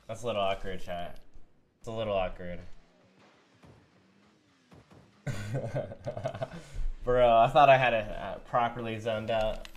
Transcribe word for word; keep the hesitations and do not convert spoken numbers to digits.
That's a little awkward, chat. It's a little awkward. Bro, I thought I had it uh, properly zoned out.